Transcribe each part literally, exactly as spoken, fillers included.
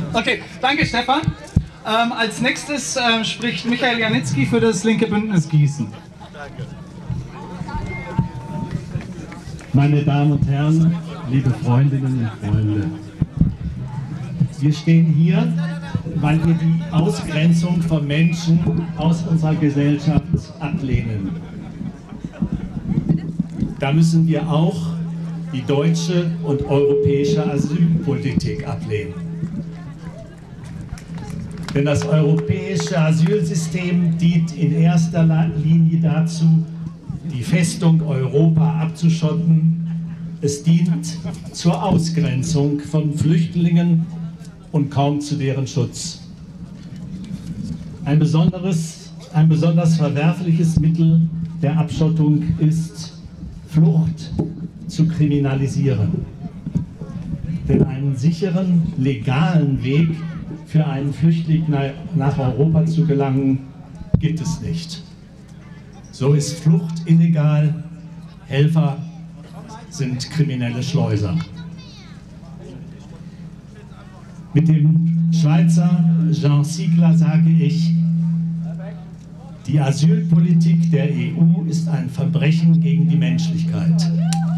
Okay, danke Stefan. Ähm, als nächstes ähm, spricht Michael Janitzki für das linke Bündnis Gießen. Danke. Meine Damen und Herren, liebe Freundinnen und Freunde, wir stehen hier, weil wir die Ausgrenzung von Menschen aus unserer Gesellschaft ablehnen. Da müssen wir auch die deutsche und europäische Asylpolitik ablehnen. Denn das europäische Asylsystem dient in erster Linie dazu, die Festung Europa abzuschotten. Es dient zur Ausgrenzung von Flüchtlingen und kaum zu deren Schutz. Ein besonderes, ein besonders verwerfliches Mittel der Abschottung ist, Flucht zu kriminalisieren. Denn einen sicheren, legalen Weg für einen Flüchtling nach Europa zu gelangen, gibt es nicht. So ist Flucht illegal, Helfer sind kriminelle Schleuser. Mit dem Schweizer Jean Ziegler sage ich, die Asylpolitik der E U ist ein Verbrechen gegen die Menschlichkeit.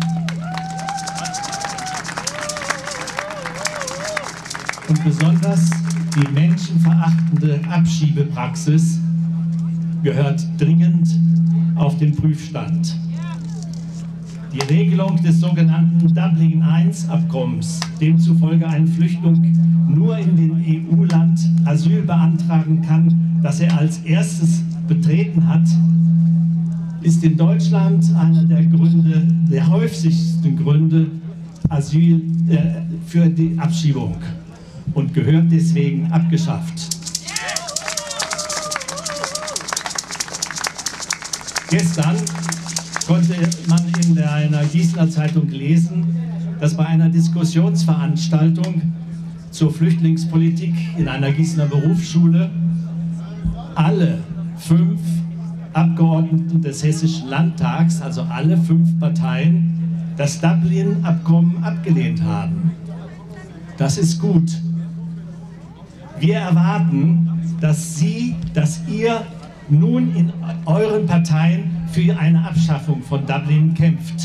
Und besonders die menschenverachtende Abschiebepraxis gehört dringend auf den Prüfstand. Die Regelung des sogenannten Dublin eins Abkommens, demzufolge ein Flüchtling nur in dem E U-Land Asyl beantragen kann, das er als erstes betreten hat, ist in Deutschland einer der Gründe, der häufigsten Gründe Asyl, äh, für die Abschiebung und gehört deswegen abgeschafft. Gestern konnte man in einer Gießener Zeitung lesen, dass bei einer Diskussionsveranstaltung zur Flüchtlingspolitik in einer Gießener Berufsschule alle fünf Abgeordneten des Hessischen Landtags, also alle fünf Parteien, das Dublin-Abkommen abgelehnt haben. Das ist gut. Wir erwarten, dass Sie, dass ihr nun in euren Parteien für eine Abschaffung von Dublin kämpft.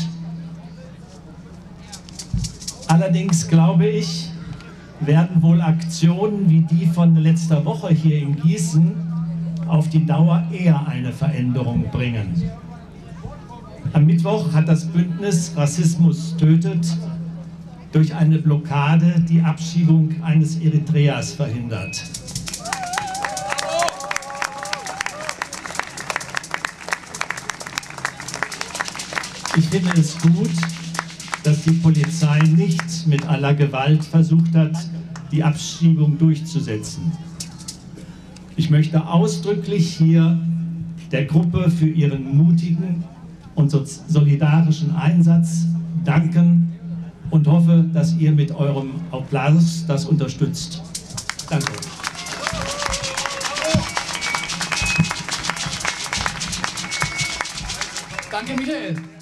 Allerdings glaube ich, werden wohl Aktionen wie die von letzter Woche hier in Gießen auf die Dauer eher eine Veränderung bringen. Am Mittwoch hat das Bündnis Rassismus tötet durch eine Blockade die Abschiebung eines Eritreers verhindert. Ich finde es gut, dass die Polizei nicht mit aller Gewalt versucht hat, die Abschiebung durchzusetzen. Ich möchte ausdrücklich hier der Gruppe für ihren mutigen und solidarischen Einsatz danken und hoffe, dass ihr mit eurem Applaus das unterstützt. Danke. Danke, Michael.